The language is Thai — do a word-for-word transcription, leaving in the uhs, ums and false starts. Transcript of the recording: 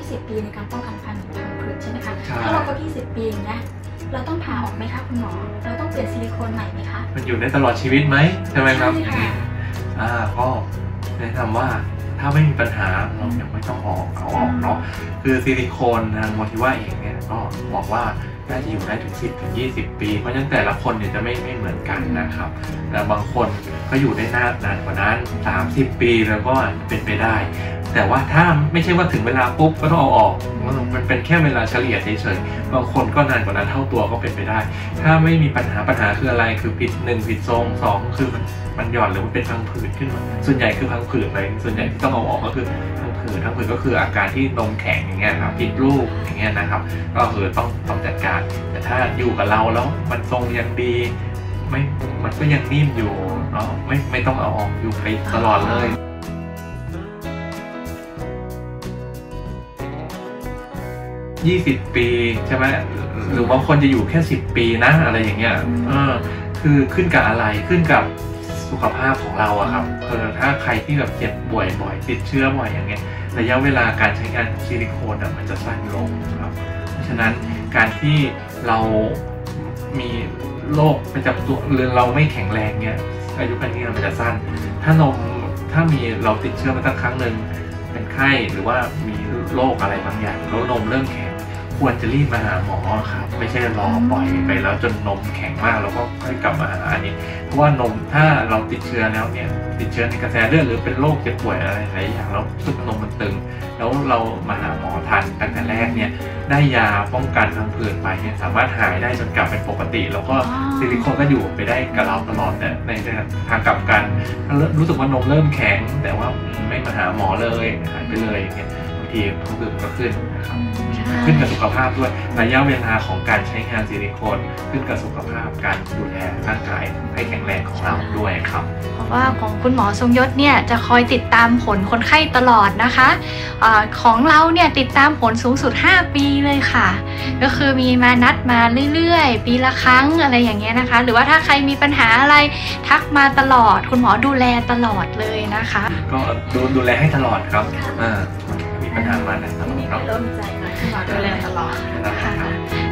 ยี่สิบ ปีในการป้องกันพันผืดใช่ไหมคะถ้าเราครบยี่สิบ ปีอย่างเงี้ยเราต้องผ่าออกไหมคะคุณหมอเราต้องเปลี่ยนซิลิโคนใหม่ไหมคะมันอยู่ได้ตลอดชีวิตไหมใช่ไหมครับใช่ค่ะอ่าก็แนะนำว่าถ้าไม่มีปัญหาเรายังไม่ต้องออกเอาออกเนาะคือซิลิโคนทางโมทิว่าเองเนี่ยก็บอกว่าน่าจะอยู่ได้ถึง สิบถึงยี่สิบ ปีเพราะฉะนั้นแต่ละคนเนี่ยจะไม่ไม่เหมือนกันนะครับแต่บางคนก็อยู่ได้นานนานกว่านั้นสามสิบ ปีแล้วก็เป็นไปได้แต่ว่าถ้าไม่ใช่ว่าถึงเวลาปุ๊บก็ต้องเอาออกมันเป็นแค่เวลาเฉลี่ยเฉยๆบางคนก็นานกว่านั้นเท่าตัวก็เป็นไปได้ถ้าไม่มีปัญหาปัญหาคืออะไรคือผิดหนึ่งผิดทรงสองคือมันมันหย่อนหรือมันเป็นพังผืดขึ้นมาส่วนใหญ่คือพังผืดเลยส่วนใหญ่ที่ต้องเอาออกก็คือพังผืดพังผืดก็คืออาการที่นมแข็งอย่างเงี้ยครับผิดรูปอย่างเงี้ยนะครับก็คือต้องต้องจัดการแต่ถ้าอยู่กับเราแล้วมันทรงยังดีไม่มันก็ยังนิ่มอยู่เนาะไม่ไม่ต้องเอาออกอยู่ไปตลอดเลยยี่สิบ ปีใช่ไหมหรือบางคนจะอยู่แค่สิบปีนะอะไรอย่างเงี้ยเออคือขึ้นกับอะไรขึ้นกับสุขภาพของเราอะครับเออถ้าใครที่แบบเจ็บป่วยบ่อยติดเชื้อบ่อยอย่างเงี้ยระยะเวลาการใช้งานซิลิโคนมันจะสั้นลงครับเพราะฉะนั้นการที่เรามีโรคประจำตัวหรือเราไม่แข็งแรงเนี่ยอายุการใช้งานมันจะสั้นถ้านมถ้ามีเราติดเชื้อมาตั้งครั้งหนึ่งเป็นไข้หรือว่ามีโรคอะไรบางอย่างแล้วนมเริ่มแข็งควรจะรีบมาหาหมอครับไม่ใช่รอปล่อยไปแล้วจนนมแข็งมากแล้วก็ค่อยกลับมาหาอันนี้เพราะว่านมถ้าเราติดเชื้อแล้วเนี่ยติดเชื้อในกระแสเลือดหรือเป็นโรคเจ็บป่วยอะไรหลายอย่างแล้วสุดนมมันตึงแล้วเรามาหาหมอทันตั้งแต่แรกเนี่ยได้ยาป้องกันพังผืดไปเนี่ยสามารถหายได้จนกลับเป็นปกติแล้วก็ซิลิโคนก็อยู่ไปได้กับเราตลอดแต่ในทางกลับกันรู้สึกว่านมเริ่มแข็งแต่ว่าไม่มาหาหมอเลยหายไปเลยเนี่ยบางทีพังผืดก็ขึ้นนะครับขึ้นกับสุขภาพด้วยระยะเวลาของการใช้งานซิลิโคนขึ้นกับสุขภาพการดูแลร่างกายให้แข็งแรงของเราด้วยครับเพราะว่าของคุณหมอทรงยศเนี่ยจะคอยติดตามผลคนไข้ตลอดนะคะอของเราเนี่ยติดตามผลสูงสุดห้าปีเลยค่ะก็คือมีมานัดมาเรื่อยๆปีละครั้งอะไรอย่างเงี้ยนะคะหรือว่าถ้าใครมีปัญหาอะไรทักมาตลอดคุณหมอดูแลตลอดเลยนะคะก็ดูดูแลให้ตลอดครับอ่ามีปัญหามาตลอดเริ่มใจนะคุณหมอดูแลตลอดนะคะ